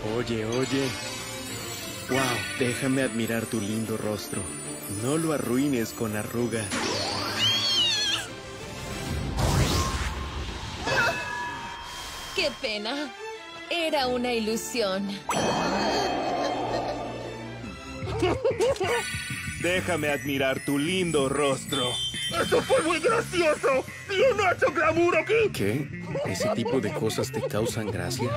Oye, oye. Wow, déjame admirar tu lindo rostro. No lo arruines con arrugas. ¡Qué pena! Era una ilusión. Déjame admirar tu lindo rostro. ¡Eso fue muy gracioso! ¡Bien hecho, glamour aquí! ¿Qué? ¿Ese tipo de cosas te causan gracia?